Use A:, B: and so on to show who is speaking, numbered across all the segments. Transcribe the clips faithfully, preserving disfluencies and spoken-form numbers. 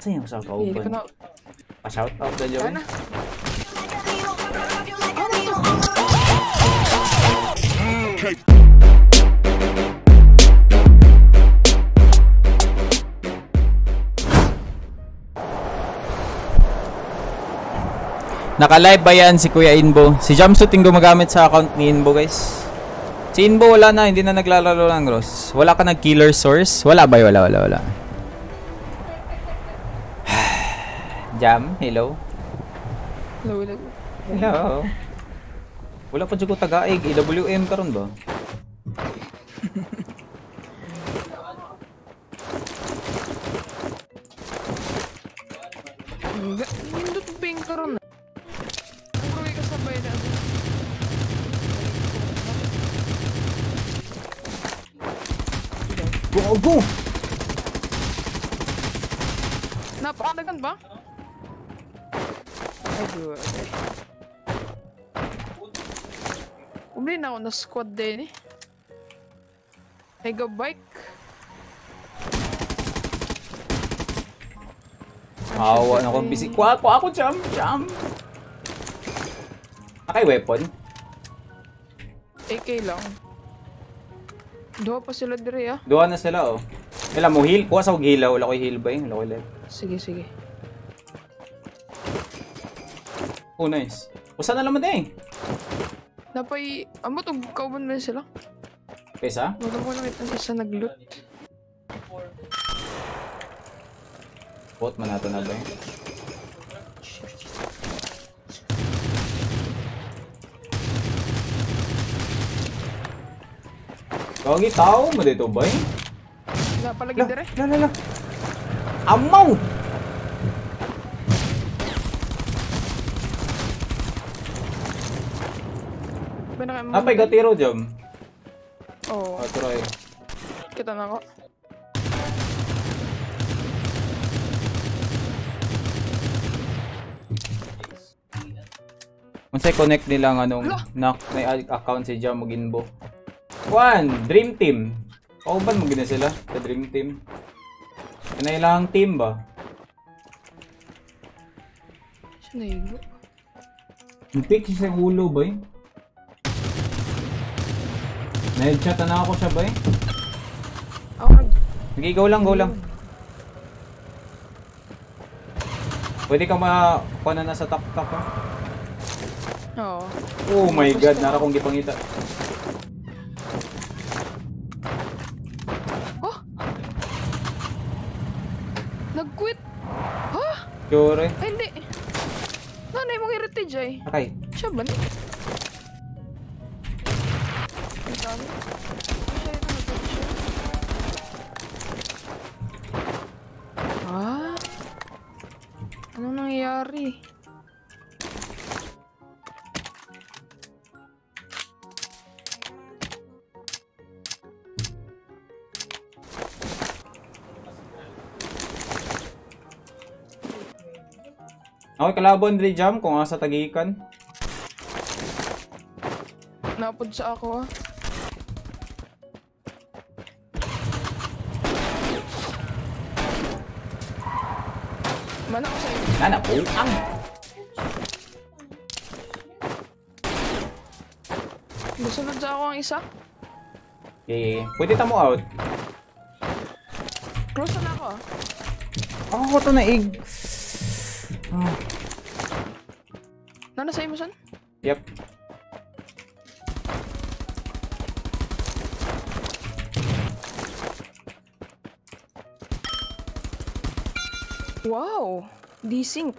A: Saan yung sa kauban? Pa-shout out na dyan.
B: Sana.
C: Okay.
A: Naka-live ba yan si Kuya Inbo? Si Jumpsuit yung gumagamit sa account ni Inbo, guys. Si Inbo wala na, hindi na naglalaro ng Ross. Wala ka nag-killer source? Wala ba? Wala, wala, wala. Jam, hello?
B: Hello, hello.
A: Hello. Wala pa dyan ko taga-ig. A W M ka ron ba?
B: Nindot ping ka ron. Puro ka sabay na.
A: Go, go!
B: Napakadagan ba? Ay, good. Umli na ako na squad din eh. Mega bike.
A: Awa na ko. Busy. Kuha ko ako, jump, jump. Nakay weapon?
B: A K lang. Dua pa sila dire ah.
A: Duha na sila, oh. Kailan mo heal? Kuha sa kong heal, wala ko heal ba eh? Wala ko heal.
B: Sige, sige.
A: Oh, nice. Usa na naman eh.
B: Napay, amot og kauban na sila.
A: Pesa?
B: Wala ko nakita ang isa nag-loot.
A: Bot man nato na ba eh? Kagi tao mo dito ba eh?
B: Napalagi dire.
A: La la la. Amaw! Napay gatiro jam.
B: Oo.
A: Oh, try.
B: Kita na ako.
A: Masay connect nila nga nung na may account si Jam Muginbo. One, Dream Team. Kauban mo gina sila sa Dream Team. Kanailang team ba?
B: Sinayigo.
A: Hindi siya sa ulo ba eh? Na-headshot na ako siya ba eh?
B: Ako nag...
A: Nag-go lang, go lang. Pwede ka ma-kuha na nasa tak-tak ha?
B: Oo.
A: Oh my god, nara kong gipangita.
B: Oh! Nag-quit! Ha?
A: Sure.
B: Ay, hindi. Nanay mong heritage ay.
A: Okay.
B: Siya ba ni? Ang dami. Siya ito, nag-quit siya. Ah? Anong nangyayari?
A: Okay, kalabon din Jam kung asa tagikan.
B: Napod sa ako ah. Mana ko sa'yo.
A: Nana, putang!
B: Gusunod sa ako ang isa.
A: Okay, pwede tamo out.
B: Close na ako ah.
A: Ako to na ig. Oh.
B: Nana sa'yo mo san?
A: Yep.
B: Wow! D-Sync.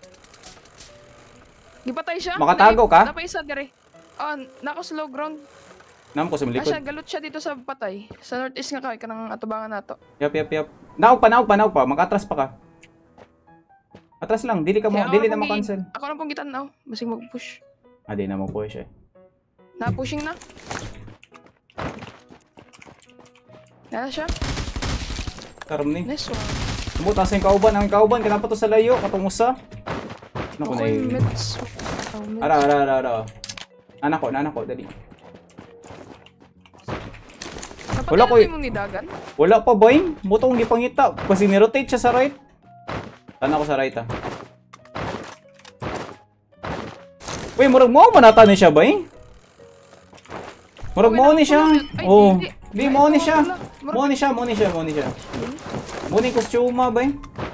B: Gipatay siya?
A: Makatago ka?
B: Napay isa dire. Ah, nako slow ground.
A: Nam ko sa
B: Ah, siya,
A: likod.
B: galot siya dito sa patay. Sa northeast nga kay kanang atubangan nato.
A: Yep, yep, yep. Naog pa, naog pa, naog pa. Makatras pa ka. Atras lang, dili ka mo,
B: Kaya ako
A: dili
B: na
A: na
B: pong
A: ma-cancel.
B: gi- Ako na pong gitanaw. Basing mag-push.
A: Ah, di na mo push eh.
B: Na-pushing na. Nana siya.
A: Karam ni.
B: Nice one.
A: Sumutas ang kauban, ang kauban kanapa to sa layo, katong usa. Ano ko
B: Ako
A: na
B: yung
A: yun?
B: mids. Oh, mids.
A: Ara, ara, ara, ara. Anak ko, anak ko, dali.
B: Napatay
A: Wala
B: na
A: ko y-
B: mong nidagan?
A: Wala pa boy, buto kong gipangita. Kasi ni-rotate siya sa right. Tan ako sa right ah. Uy, murag mo manata ni siya ba eh? Murag mo ni siya. Oh. Di mo ni siya. Mo ni siya, mo ni siya, mo ni siya. Mo ni kostyuma ba eh?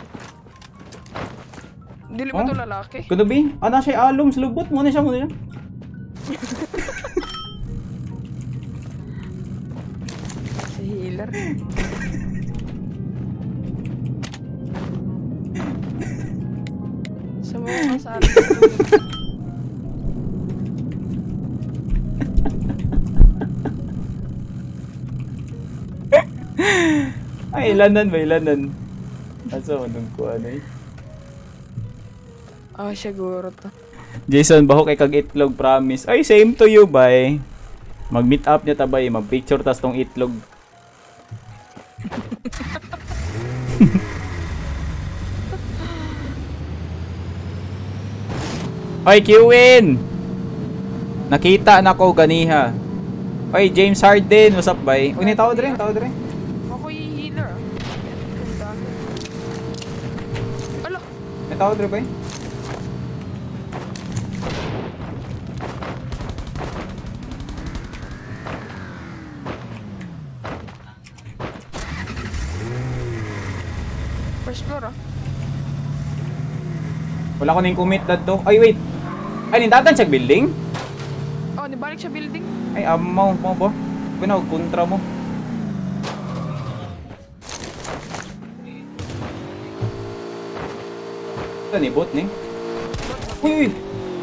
B: Dili ba to lalaki?
A: Kuno bi? Ana siya alum slubot mo ni siya, mo ni siya.
B: Si healer. Sa mga kasali.
A: Ay, ilanan ba? Ilanan. Asa anong ko ano eh?
B: Ah, siguro to.
A: Jason, baho kay kag itlog, promise. Ay, same to you, bay. Mag-meet up niya tabay, mag-picture tas tong itlog. Oy, Qwin! Nakita na ko ganiha. Oy, James Harden, what's up, bay? Uy, tao dre, tao dre.
B: Ako yung healer ah. Ala!
A: May tao dre, bay?
B: First floor ah.
A: Wala ko ning commit dadto. Ay, wait. Ay, nindatan siya building?
B: Oh, nibalik siya building.
A: Ay, amo mo ba? Binaw, kontra mo. Ito ni bot ni. Uy, uy.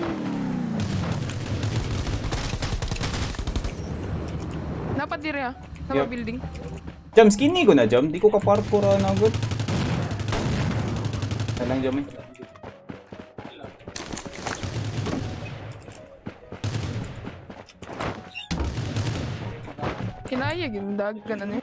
B: Dapat dire ah. Sa
A: Yup.
B: building.
A: Jam, skinny ko na, Jam. Di ko ka-parkour na agad. Talang, Jam eh.
B: Kinaya, gindagan ano eh.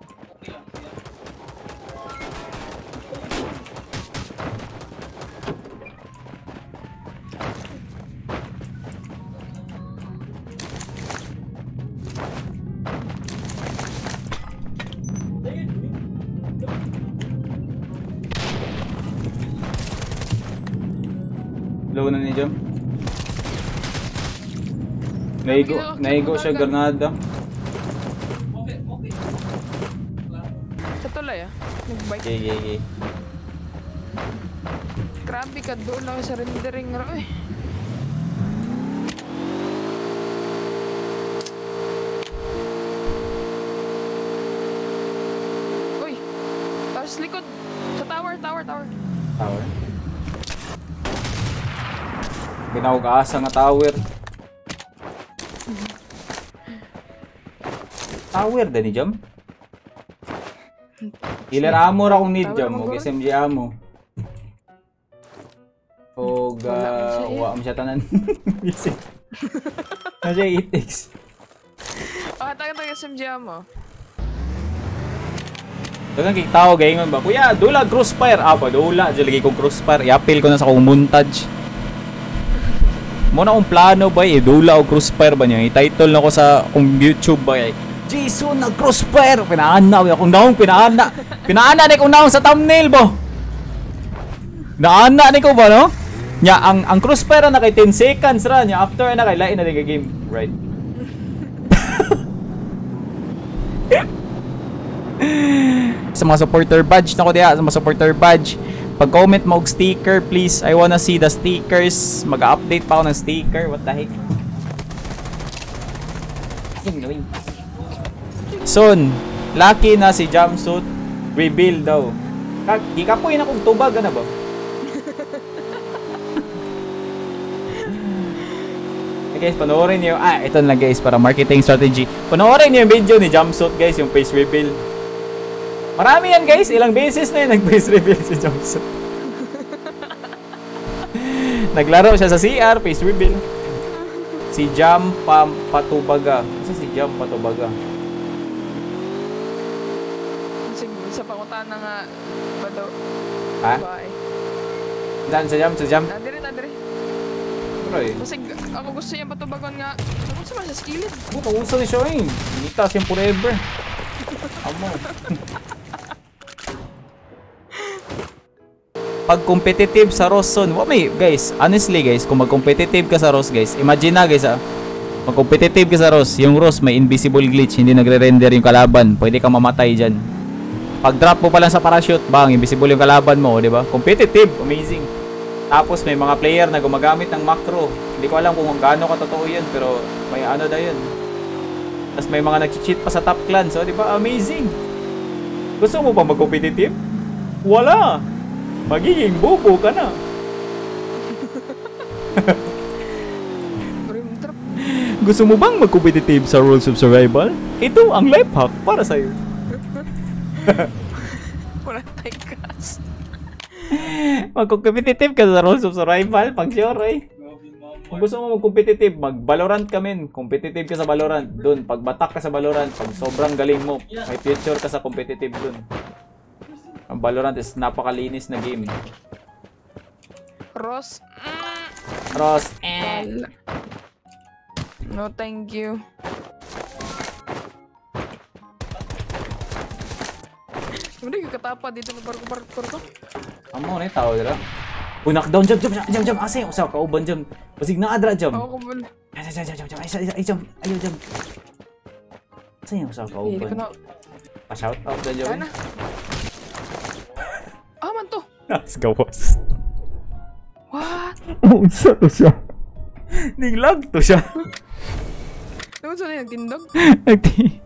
A: Low na ni Jam. Naigo, naigo siya granada.
B: Sa tulay ah. Nagbike.
A: Okay, okay, okay.
B: Grabe ka doon lang sa rendering ro eh. Uy! Tapos likod! Sa tower, tower, tower.
A: Tower. Ginawag-asa nga tower. Tower da ni Jam? Healer ammo ra kung need Jam, og S M G ammo. Og uh, wa mo siya tanan. Visit. Kasi eight X.
B: Ah, taga-taga S M G mo.
A: Dagan kay tao gaingon ba? Kuya, dula crossfire. Ah, pa dula jud lagi kong crossfire. I-appeal ko na sa kong montage. Mo na akong plano ba eh, dula og crossfire ba niya? I-title na ko sa kong YouTube ba eh. Jason nag crossfire. Pinaana we akong naong pinaana. Pinaana ni kong naong sa thumbnail bo. Naana ni ko ba no? Nya ang ang crossfire na kay ten seconds ra nya after na kay lain na di game, right? Sa mga supporter badge na ko diya, sa mga supporter badge, pag-comment mo og sticker please. I wanna see the stickers. Mag-update pa ako ng sticker. What the heck? Soon, lucky na si Jumpsuit. Reveal daw. Di ka po yun akong tubag, ano ba? Okay, guys, panoorin niyo. Ah, ito na lang guys, para marketing strategy. Panoorin niyo yung video ni Jumpsuit guys, yung face reveal. Marami yan guys, ilang beses na yun nag-face reveal si Jumpsuit. Naglaro siya sa C R, face reveal. Si Jam Pam Patubaga. Kasi si Jam Patubaga.
B: Sige, sa pangutan na nga ba daw?
A: Ha?
B: Bye.
A: Saan sa Jam? Sa Jam?
B: Nadiri, nadiri.
A: Troy.
B: Kasi ako gusto niya patubagon nga. Ako sa mga sa skilled.
A: Oh, kausa ni siya eh. Nitas yung forever. Amo. pag competitive sa Ross son, wa may guys, honestly guys, kung mag-competitive ka sa Ross guys, imagine na guys ah, mag-competitive ka sa Ross, yung Ross may invisible glitch, hindi nagre-render yung kalaban, pwede ka mamatay dyan. Pag drop mo pa lang sa parachute, bang, invisible yung kalaban mo, di ba? Competitive, amazing. Tapos may mga player na gumagamit ng macro, hindi ko alam kung gaano katotoo yan, pero may ano na yun. Tapos may mga nag-cheat pa sa top clan, so di ba, amazing. Gusto mo ba mag-competitive? Wala! Magiging bobo ka na. Gusto mo bang mag-competitive sa Rules of Survival? Ito ang life hack para sa'yo.
B: Wala tayong gas.
A: Mag-competitive ka sa Rules of Survival pag sure eh. Kung gusto mo mag-competitive, mag-Valorant ka men. Competitive ka sa Valorant. Doon, pag batak ka sa Valorant, pag sobrang galing mo, may future ka sa competitive doon. Ang Valorant is napakalinis na game.
B: Ross.
A: Ross. Eh.
B: No, thank you. Hindi ka katapa dito ng parkour-parkour ko.
A: Amo na tao dira. Uy, knockdown, jump, jump, jump, jump. Asa yung usaw ka uban jump. Basig na adra jump.
B: Ako ko ba?
A: Jump, jump, jump, jump. Ay, ay, jump. Ayaw jump. Asa yung usaw ka
B: Hindi ko
A: uban.
B: na.
A: Pa-shout out na jump.
B: Sana. Ah, man to.
A: Nas gawas.
B: What?
A: Oh, isa to siya. Ninglag to siya.
B: Naman saan yung tindog?
A: Nagti.